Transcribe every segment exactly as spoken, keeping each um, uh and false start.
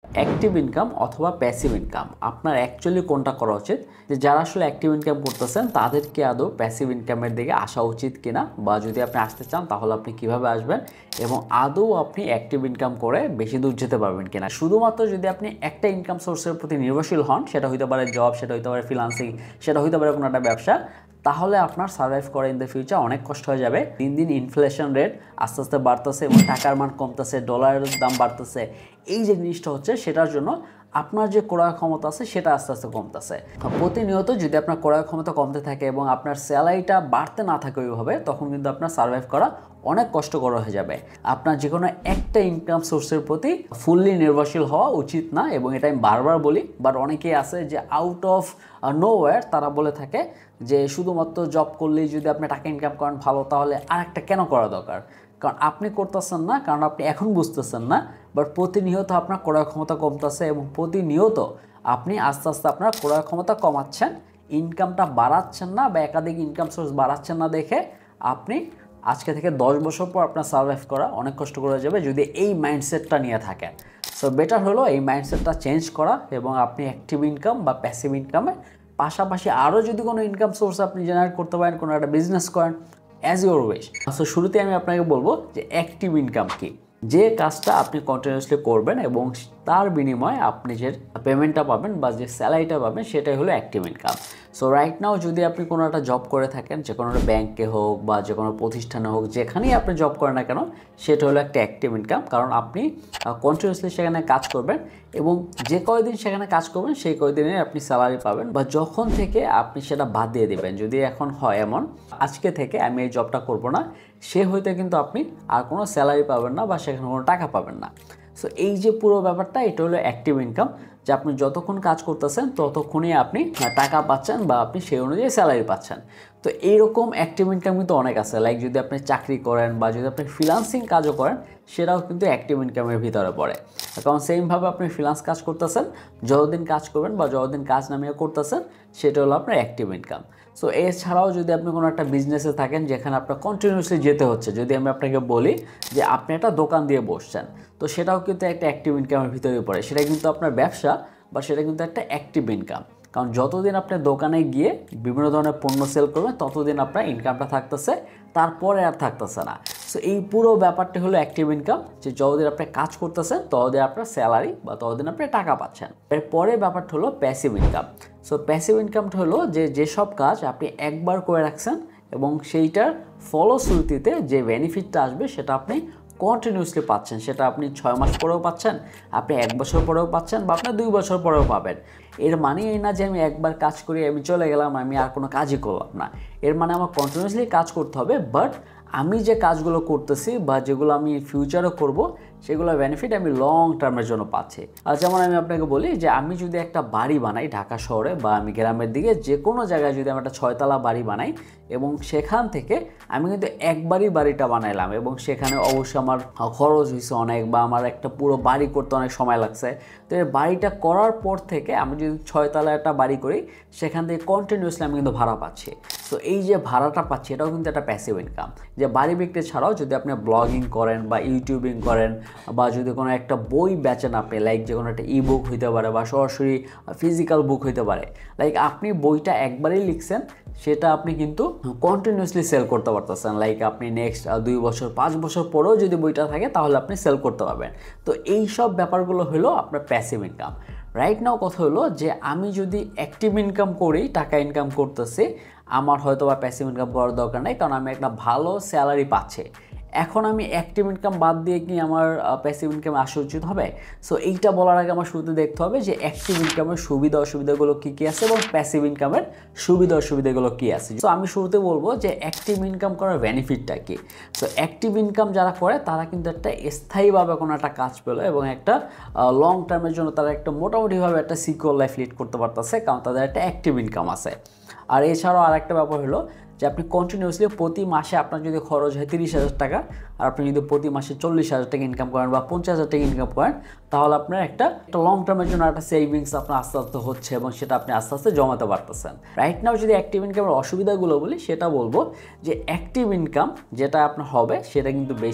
Active income অথবা passive income, আপনার actually কোনটা করা উচিত? যে যারা আসলে অ্যাক্টিভ ইনকাম করতেছেন তাদেরকে আদৌ প্যাসিভ ইনকামের দিকে আসা উচিত কিনা, বা যদি আপনি আসতে চান তাহলে আপনি কিভাবে আসবেন এবং আদৌ আপনি অ্যাক্টিভ ইনকাম করে বেশি দূর যেতে পারবেন কিনা। শুধুমাত্র যদি আপনি একটা ইনকাম সোর্সের প্রতি নির্ভরশীল হন, সেটা হইতে পারে জব, সেটা হইতে পারে ফ্রিল্যান্সিং, সেটা হইতে পারে কোনো একটা ব্যবসা, তাহলে আপনার সার্ভাইভ করা ইন দ্য ফিউচার অনেক কষ্ট হয়ে যাবে। দিন দিন ইনফ্লেশন রেট আস্তে আস্তে বাড়তেছে এবং টাকার মান কমতেছে, ডলারের দাম বাড়তেছে। এই যে জিনিসটা হচ্ছে সেটার জন্য আপনার যে ক্রয় ক্ষমতা আছে সেটা আস্তে আস্তে কমতেছে। প্রতিনিয়ত যদি আপনার ক্রয় ক্ষমতা কমতে থাকে এবং আপনার স্যালারিটা বাড়তে না থাকে ওইভাবে, তখন কিন্তু আপনার সার্ভাইভ করা অনেক কষ্টকর হয়ে যাবে। আপনার যে কোনো একটা ইনকাম সোর্সের প্রতি ফুললি নির্ভরশীল হওয়া উচিত না, এবং এটা আমি বারবার বলি। বাট অনেকেই আছে যে আউট অফ নোওয়্যার তারা বলে থাকে যে শুধুমাত্র জব করলেই যদি আপনি টাকা ইনকাম করেন ভালো, তাহলে আর একটা কেন করা দরকার? কারণ আপনি করতেছেন না, কারণ আপনি এখন বুঝতেছেন না। বাট প্রতিনিয়ত আপনার ক্রয় ক্ষমতা কমতেছে এবং প্রতিনিয়ত আপনি আস্তে আস্তে আপনার ক্রয় ক্ষমতা কমাচ্ছেন, ইনকামটা বাড়াচ্ছেন না, বা একাধিক ইনকাম সোর্স বাড়াচ্ছেন না দেখে আপনি আজকে থেকে দশ বছর পর আপনার সার্ভাইভ করা অনেক কষ্ট করে যাবে যদি এই মাইন্ডসেটটা নিয়ে থাকেন। সো বেটার হলো এই মাইন্ডসেটটা চেঞ্জ করা, এবং আপনি অ্যাক্টিভ ইনকাম বা প্যাসিভ ইনকামের পাশাপাশি আরও যদি কোনো ইনকাম সোর্স আপনি জেনারেট করতে পারেন, কোনো একটা বিজনেস করেন, অ্যাজ ইউর উইশ। সো শুরুতে আমি আপনাকে বলবো যে অ্যাক্টিভ ইনকাম কি, যে কাজটা আপনি কন্টিনিউয়াসলি করবেন এবং তার বিনিময়ে আপনি যে পেমেন্টটা পাবেন বা যে স্যালারিটা পাবেন সেটাই হলো active income. So right now যদি আপনি কোনো একটা জব করে থাকেন, যে কোনো একটা ব্যাংকে হোক বা যে কোনো প্রতিষ্ঠানে হোক, যেখানেই আপনি জব করেন না কেন, সেটা হলো একটা অ্যাক্টিভ ইনকাম। কারণ আপনি কন্টিনিউয়াসলি সেখানে কাজ করবেন এবং যে কয়দিন সেখানে কাজ করবেন সেই কয়দিনে আপনি স্যালারি পাবেন, বা যখন থেকে আপনি সেটা বাদ দিয়ে দেবেন, যদি এখন হয় এমন আজকে থেকে আমি এই জবটা করব না, সে হইতে কিন্তু আপনি আর কোনো স্যালারি পাবেন না বা সেখানে কোনো টাকা পাবেন না। সো এই যে পুরো ব্যাপারটা, এটা হলো অ্যাক্টিভ ইনকাম, যে আপনি যতক্ষণ কাজ করতেছেন ততক্ষণই আপনি টাকা পাচ্ছেন বা আপনি সেই অনুযায়ী স্যালারি পাচ্ছেন। তো এইরকম অ্যাক্টিভ ইনকাম কিন্তু অনেক আছে। লাইক যদি আপনি চাকরি করেন বা যদি আপনি ফ্রিল্যান্সিং কাজও করেন, সেটাও কিন্তু অ্যাক্টিভ ইনকামের ভিতরে পড়ে। কারণ সেমভাবে আপনি ফ্রিল্যান্স কাজ করতেছেন, যতদিন কাজ করবেন বা যতদিন কাজ নামিয়ে করতেছেন, সেটা হলো আপনার অ্যাক্টিভ ইনকাম। সো এছাড়াও যদি আপনি কোনো একটা বিজনেসে থাকেন যেখানে আপনার কন্টিনিউয়াসলি যেতে হচ্ছে, যদি আমি আপনাকে বলি যে আপনি একটা দোকান দিয়ে বসছেন, তো সেটাও কিন্তু একটা অ্যাক্টিভ ইনকামের ভিতরে পড়ে। সেটা কিন্তু আপনার ব্যবসা বা সেটা কিন্তু একটা অ্যাক্টিভ ইনকাম। কারণ যতদিন আপনি দোকানে গিয়ে বিভিন্ন ধরনের পণ্য সেল করবেন, ততদিন আপনার ইনকামটা থাকতেছে, তারপরে আর থাকতেছে না। সো এই পুরো ব্যাপারটি হলো অ্যাক্টিভ ইনকাম, যে যতদিন আপনি কাজ করতেছেন ততদিন আপনার স্যালারি বা ততদিন আপনি টাকা পাচ্ছেন। এরপরে ব্যাপারটা হলো প্যাসিভ ইনকাম। সো প্যাসিভ ইনকামটা হলো যে যেসব কাজ আপনি একবার করে রাখছেন এবং সেইটার ফলশ্রুতিতে যে বেনিফিটটা আসবে সেটা আপনি কন্টিনিউসলি পাচ্ছেন। সেটা আপনি ছয় মাস পরেও পাচ্ছেন, আপনি এক বছর পরেও পাচ্ছেন, বা আপনি দুই বছর পরেও পাবেন। এর মানে এই না যে আমি একবার কাজ করি আমি চলে গেলাম, আমি আর কোনো কাজই করলাম না। এর মানে আমার কন্টিনিউসলি কাজ করতে হবে, বাট আমি যে কাজগুলো করতেছি বা যেগুলো আমি ফিউচারও করব, সেগুলো বেনিফিট আমি লং টার্মের জন্য পাচ্ছি। আর যেমন আমি আপনাকে বলি যে আমি যদি একটা বাড়ি বানাই ঢাকা শহরে বা আমি গ্রামের দিকে যে কোনো জায়গায়, যদি আমি একটা ছয়তলা বাড়ি বানাই এবং সেখান থেকে আমি কিন্তু একবারই বাড়িটা বানাইলাম এবং সেখানে অবশ্যই আমার খরচ হয়েছে অনেক, বা আমার একটা পুরো বাড়ি করতে অনেক সময় লাগছে। তো এই বাড়িটা করার পর থেকে আমি যদি ছয়তলা একটা বাড়ি করি, সেখান থেকে কন্টিনিউসলি আমি কিন্তু ভাড়া পাচ্ছি। তো এই যে ভাড়াটা পাচ্ছি, এটাও কিন্তু একটা প্যাসিভ ইনকাম। যে বাড়ি বিক্রি ছাড়াও যদি আপনি ব্লগিং করেন বা ইউটিউবিং করেন, বা যদি কোনো একটা বই বেচেন আপনি, লাইক যে কোনো একটা ই বুক হইতে পারে বা সরাসরি ফিজিক্যাল বুক হইতে পারে, লাইক আপনি বইটা একবারেই লিখছেন, সেটা আপনি কিন্তু কন্টিনিউসলি সেল করতে পারতেছেন। লাইক আপনি নেক্সট দুই বছর পাঁচ বছর পরেও যদি বইটা থাকে তাহলে আপনি সেল করতে পারবেন। তো এই সব ব্যাপারগুলো হলো আপনার প্যাসিভ ইনকাম। রাইট নাও কথা হলো যে আমি যদি অ্যাক্টিভ ইনকাম করি, টাকা ইনকাম করতেছি, আমার হয়তো বা প্যাসিভ ইনকাম করার দরকার নেই, কারণ আমি একটা ভালো স্যালারি পাচ্ছি। এখন আমি অ্যাক্টিভ ইনকাম বাদ দিয়ে কি আমার প্যাসিভ ইনকামে আসা উচিত হবে? সো এইটা বলার আগে আমার শুরুতে দেখতে হবে যে অ্যাক্টিভ ইনকামের সুবিধা অসুবিধাগুলো কী কী আছে এবং প্যাসিভ ইনকামের সুবিধা অসুবিধাগুলো কী আছে। সো আমি শুরুতে বলবো যে অ্যাক্টিভ ইনকাম করার বেনিফিটটা কী। সো অ্যাক্টিভ ইনকাম যারা করে তারা কিন্তু একটা স্থায়ীভাবে কোনো একটা কাজ পেলো এবং একটা লং টার্মের জন্য তারা একটা মোটামুটিভাবে একটা সিকিউর লাইফ লিড করতে পারতেছে, কারণ তাদের একটা অ্যাক্টিভ ইনকাম আছে। আর এছাড়াও আর একটা ব্যাপার হলো যে আপনি কন্টিনিউসলি প্রতি মাসে আপনার যদি খরচ হয় তিরিশ হাজার টাকা, আর আপনি যদি প্রতি মাসে চল্লিশ হাজার টাকা ইনকাম করেন বা পঞ্চাশ হাজার টাকা ইনকাম করেন, তাহলে আপনার একটা একটা লং টার্মের জন্য একটা সেভিংস আপনার আস্তে আস্তে হচ্ছে এবং সেটা আপনি আস্তে আস্তে জমাতে পারতেছেন। রাইট নাও যদি অ্যাক্টিভ ইনকামের অসুবিধাগুলো বলি, সেটা বলবো যে অ্যাক্টিভ ইনকাম যেটা আপনার হবে সেটা কিন্তু বেশি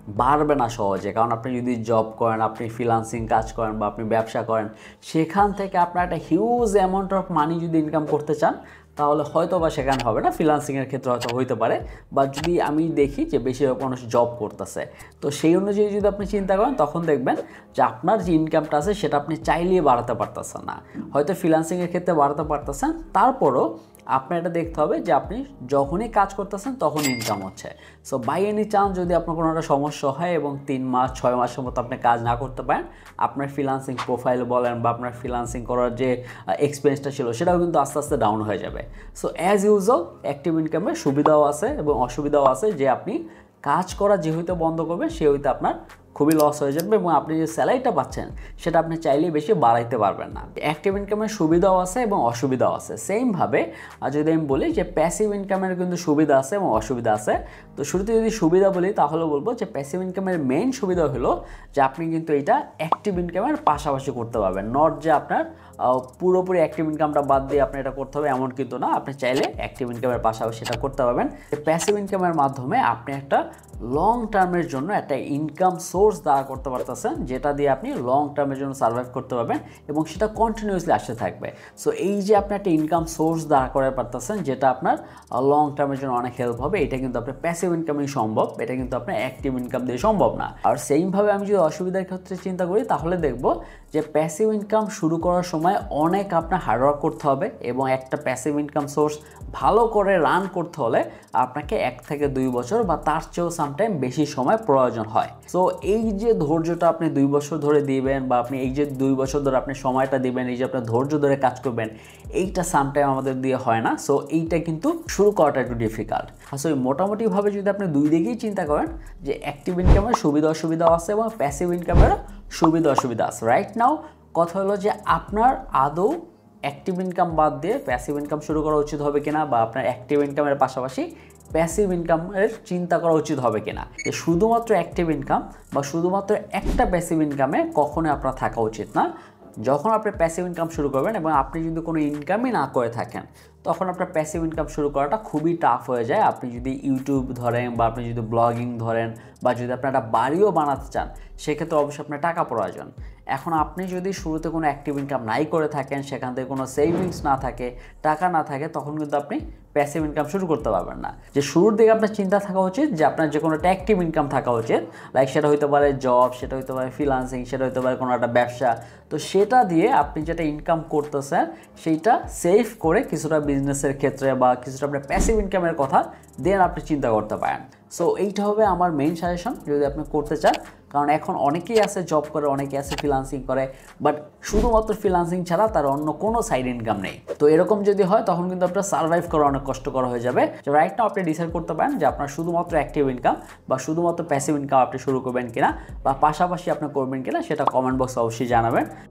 বাড়বে না সহজে। কারণ আপনি যদি জব করেন, আপনি ফ্রিল্যান্সিং কাজ করেন বা আপনি ব্যবসা করেন, সেখান থেকে আপনার একটা হিউজ অ্যামাউন্ট অফ মানি যদি ইনকাম করতে চান তাহলে হয়তো বা সেখানে হবে না, ফ্রিল্যান্সিংয়ের ক্ষেত্রে হয়তো হইতে পারে। বা যদি আমি দেখি যে বেশিরভাগ মানুষ জব করতেছে, তো সেই অনুযায়ী যদি আপনি চিন্তা করেন তখন দেখবেন যে আপনার যে ইনকামটা আছে সেটা আপনি চাইলেই বাড়াতে পারতেছেন না। হয়তো ফ্রিল্যান্সিংয়ের ক্ষেত্রে বাড়াতে পারতেছেন, তারপরও আপনার এটা দেখতে হবে যে আপনি যখনই কাজ করতেছেন তখন ইনকাম হচ্ছে। সো বাই এনি চান্স যদি আপনার কোনো একটা সমস্যা হয় এবং তিন মাস ছয় মাসের মতো আপনি কাজ না করতে পারেন, আপনার ফ্রিল্যান্সিং প্রোফাইল বলেন বা আপনার ফ্রিল্যান্সিং করার যে এক্সপেরিয়েন্সটা ছিল সেটাও কিন্তু আস্তে আস্তে ডাউন হয়ে যাবে। সো অ্যাজ ইউজুয়াল অ্যাক্টিভ ইনকামের সুবিধাও আছে এবং অসুবিধাও আছে, যে আপনি কাজ করা যে হইতে বন্ধ করবেন সে হইতে আপনার খুবই লস হয়ে যাবে এবং আপনি যে স্যালারিটা পাচ্ছেন সেটা আপনি চাইলেই বেশি বাড়াইতে পারবেন না। অ্যাক্টিভ ইনকামের সুবিধাও আছে এবং অসুবিধাও আছে। সেমভাবে আর যদি আমি বলি যে প্যাসিভ ইনকামের কিন্তু সুবিধা আছে এবং অসুবিধা আছে। তো শুরুতে যদি সুবিধা বলি তাহলে বলবো যে প্যাসিভ ইনকামের মেইন সুবিধা হলো যে আপনি কিন্তু এটা অ্যাক্টিভ ইনকামের পাশাপাশি করতে পারবেন। নট যে আপনার পুরোপুরি অ্যাক্টিভ ইনকামটা বাদ দিয়ে আপনি এটা করতে হবে এমন কিন্তু না, আপনি চাইলে অ্যাক্টিভ ইনকামের পাশাপাশি সেটা করতে পারবেন। প্যাসিভ ইনকামের মাধ্যমে আপনি একটা লং টার্মের জন্য একটা ইনকাম সোর্স দাঁড়া করতে পারতেছেন, যেটা দিয়ে আপনি লং টার্মের জন্য সার্ভাইভ করতে পারবেন এবং সেটা কন্টিনিউয়াসলি আসতে থাকবে। সো এই যে আপনি একটা ইনকাম সোর্স দাঁড়া করে পারতেছেন যেটা আপনার লং টার্মের জন্য অনেক হেল্প হবে, এটা কিন্তু আপনার প্যাসিভ ইনকামই সম্ভব, এটা কিন্তু আপনার অ্যাক্টিভ ইনকাম দিয়ে সম্ভব না। আর সেইমভাবে আমি যদি অসুবিধার ক্ষেত্রে চিন্তা করি তাহলে দেখব যে প্যাসিভ ইনকাম শুরু করার সময় অনেক আপনার হার্ডওয়ার্ক করতে হবে এবং একটা প্যাসিভ ইনকাম সোর্স ভালো করে রান করতে হলে আপনাকে এক থেকে দুই বছর বা তার চেয়েও সামটাইম বেশি সময় প্রয়োজন হয়। সো এই যে ধৈর্যটা আপনি দুই বছর ধরে দিবেন বা আপনি এই যে দুই বছর ধরে আপনি সময়টা দিবেন, এই যে আপনার ধৈর্য ধরে কাজ করবেন, এইটা সামটাইম আমাদের দিয়ে হয় না। সো এইটা কিন্তু শুরু করাটা একটু ডিফিকাল্ট। আসলে মোটামুটিভাবে যদি আপনি দুই দিকেই চিন্তা করেন যে অ্যাক্টিভ ইনকামের সুবিধা অসুবিধাও আছে এবং প্যাসিভ ইনকামের সুবিধা অসুবিধা আছে। রাইট নাও কথা হলো যে আপনার আদৌ অ্যাক্টিভ ইনকাম বাদ দিয়ে প্যাসিভ ইনকাম শুরু করা উচিত হবে কিনা, বা আপনার অ্যাক্টিভ ইনকামের পাশাপাশি প্যাসিভ ইনকামের চিন্তা করা উচিত হবে কিনা। যে শুধুমাত্র অ্যাক্টিভ ইনকাম বা শুধুমাত্র একটা প্যাসিভ ইনকামে কখনোই আপনার থাকা উচিত না। যখন আপনি প্যাসিভ ইনকাম শুরু করবেন এবং আপনি যদি কোনো ইনকামই না করে থাকেন তখন আপনার প্যাসিভ ইনকাম শুরু করাটা খুবই টাফ হয়ে যায়। আপনি যদি ইউটিউব ধরেন বা আপনি যদি ব্লগিং ধরেন বা যদি আপনি একটা বাড়িও বানাতে চান সেক্ষেত্রে অবশ্যই আপনার টাকা প্রয়োজন। এখন আপনি যদি শুরুতে কোনো অ্যাক্টিভ ইনকাম নাই করে থাকেন, সেখান থেকে কোনো সেভিংস না থাকে, টাকা না থাকে, তখন কিন্তু আপনি প্যাসিভ ইনকাম শুরু করতে পারবেন না। যে শুরুর দিকে আপনার চিন্তা থাকা উচিত যে আপনার যে কোনো একটা অ্যাক্টিভ ইনকাম থাকা উচিত, লাইক সেটা হইতে পারে জব, সেটা হইতে পারে ফ্রিল্যান্সিং, সেটা হইতে পারে কোনো একটা ব্যবসা। তো সেটা দিয়ে আপনি যেটা ইনকাম করতেছেন সেইটা সেভ করে কিছুটা বিজনেসের ক্ষেত্রে বা কিছুটা আপনার প্যাসিভ ইনকামের কথা দেন আপনি চিন্তা করতে পারেন। সো এইটা হবে আমার মেইন সাজেশন যদি আপনি করতে চান। কারণ এখন অনেকেই আছে জব করে, অনেকেই আছে ফ্রিল্যান্সিং করে, বাট শুধুমাত্র ফ্রিল্যান্সিং ছাড়া তার অন্য কোনো সাইড ইনকাম নেই। তো এরকম যদি হয় তখন কিন্তু আপনার সার্ভাইভ করা অনেক কষ্টকর হয়ে যাবে। রাইট নাও আপনি ডিসাইড করতে পারেন যে আপনার শুধুমাত্র অ্যাক্টিভ ইনকাম বা শুধুমাত্র প্যাসিভ ইনকাম আপনি শুরু করবেন কিনা বা পাশাপাশি আপনি করবেন কিনা, সেটা কমেন্ট বক্সে অবশ্যই জানাবেন।